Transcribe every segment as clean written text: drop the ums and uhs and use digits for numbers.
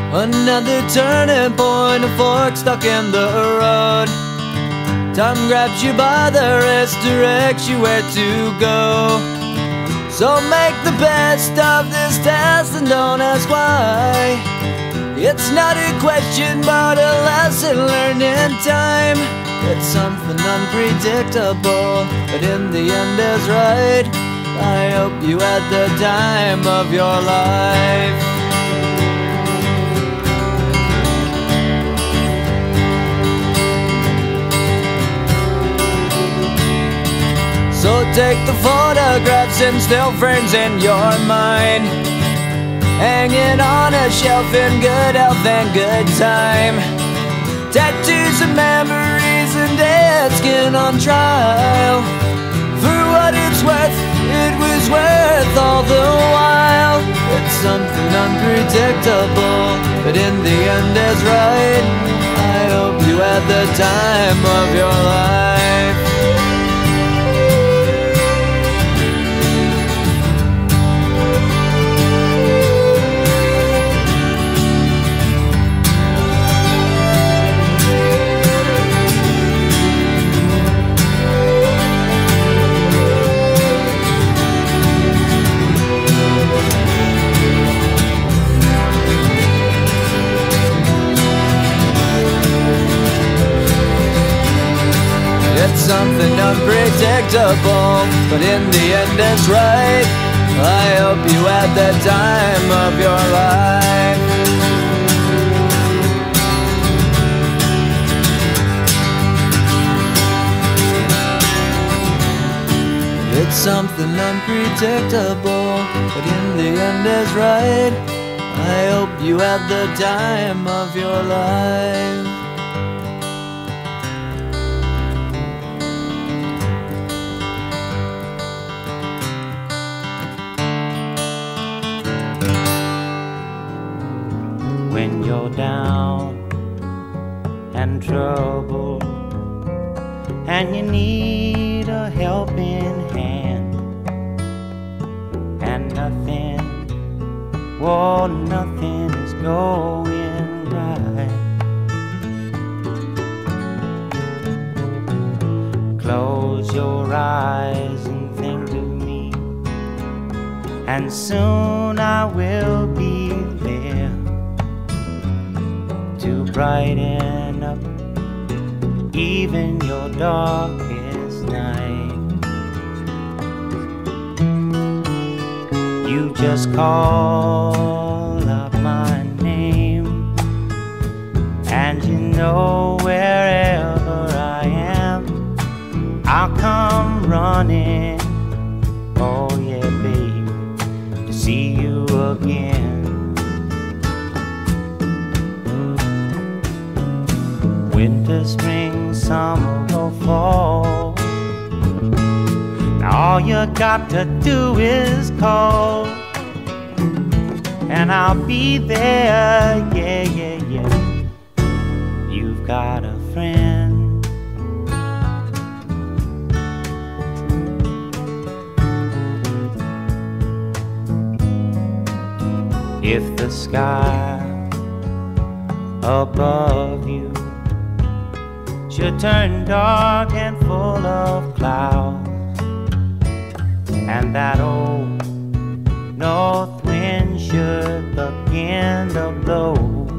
Another turning point, a fork stuck in the road. Time grabs you by the wrist, directs you where to go. So make the best of this test and don't ask why. It's not a question but a lesson learned in time. It's something unpredictable, but in the end is right. I hope you had the time of your life. So take the photographs and still frames in your mind, hanging on a shelf in good health and good time. Tattoos and memories and dead skin on trial. For what it's worth, it was worth all the while. It's something unpredictable, but in the end is right. I hope you had the time of your life. It's something unpredictable, but in the end it's right. I hope you had the time of your life. It's something unpredictable, but in the end is right. I hope you had the time of your life. When you're down and troubled and you need a helping hand, and nothing, oh, nothing is going right. Close your eyes and think of me, and soon I will be there to brighten up even your darkest night. You just call up my name, and you know wherever I am, I'll come running. Oh yeah, babe, to see you again. Winter, spring, summer, or fall, now all you got to do is call, and I'll be there, yeah, yeah, yeah. You've got a friend. If the sky above you should turn dark and full of clouds, and that old north wind should begin to blow,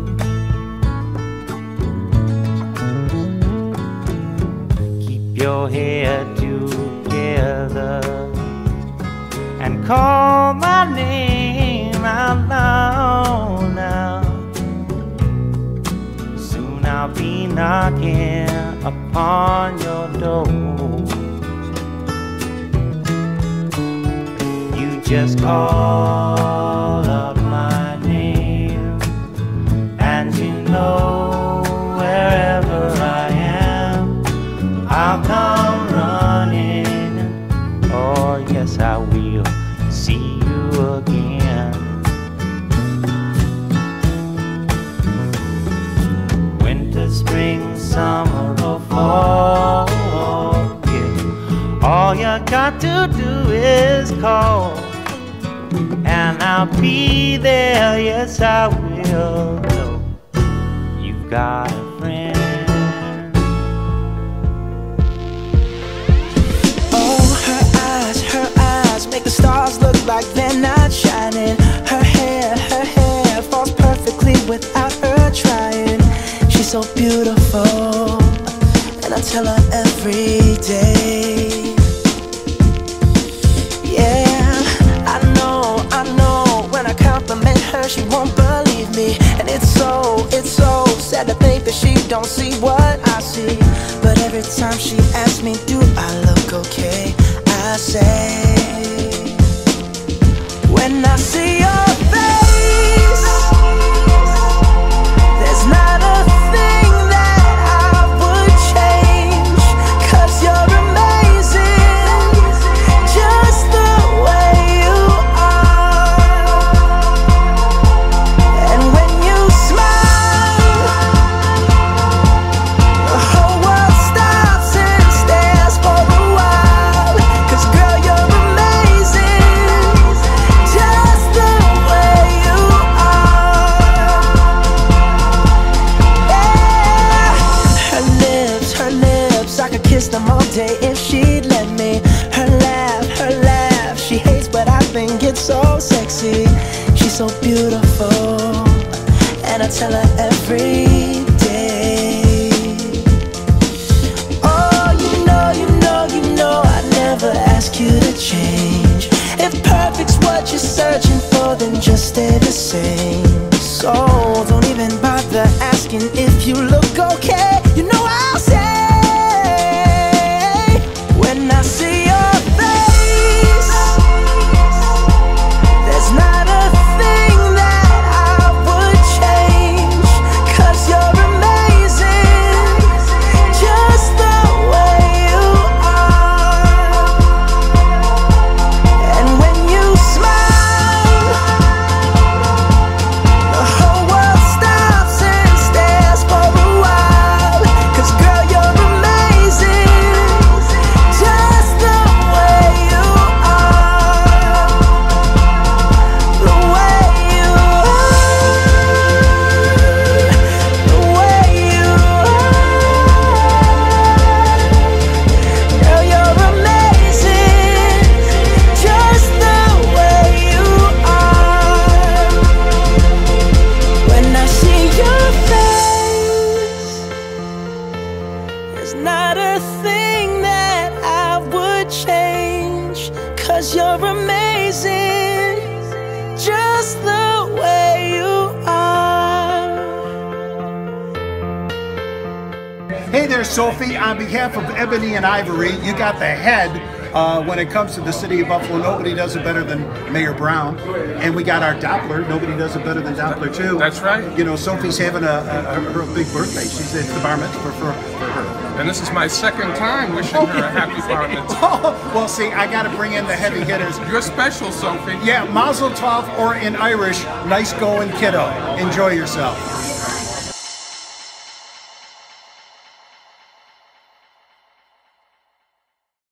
keep your head together and call my name out loud now. Soon I'll be knocking upon your door. You just call out my name, and you know wherever I am, I'll come running. Oh yes, I will see you again. Winter, spring, summer, or fall, yeah. All you got to do is call, and I'll be there, yes I will. you've got a friend. Her eyes make the stars look like they're not shining. Her hair falls perfectly without her trying. She's so beautiful, and I tell her every day. Yeah, I know, when I compliment her, she won't believe me. And it's so sad to think that she don't see what I see. But every time she asks me, do I look okay, I say, when I see your face, there's not a thing that I would change, 'cause you're amazing, just the way you are. And when you smile, the whole world stops and stares for a while. 'Cause girl, you're amazing, just the way you are. Yeah. Her lips, I could kiss them all day if she'd let me. Her laugh, she hates but I think it's so sexy. She's so beautiful, and I tell her every day. Oh, you know, I never ask you to change. If perfect's what you're searching for, then just stay the same. So don't even bother asking if you look okay. You know I'll say, when I see your face, there's not a thing that I would change, 'cause you're amazing, just the way you are. And when you smile, the whole world stops and stares for a while. 'Cause girl, you're amazing, just the way you are. The way you are, the way you are. Girl, you're amazing, just the way you are. When I see your face, there's not a thing that I would change, 'cause you're amazing, just the way you are. Hey there, Sophie. On behalf of Ebony and Ivory, you got the head. When it comes to the city of Buffalo, nobody does it better than Mayor Brown. And we got our Doppler. Nobody does it better than Doppler, too. That's right. You know, Sophie's having her big birthday. It's the bar mitzvah for her. And this is my second time wishing her a happy bar mitzvah. Oh, well, see, I got to bring in the heavy hitters. You're special, Sophie. Yeah, Mazel Tov, or in Irish, nice going, kiddo. Enjoy yourself.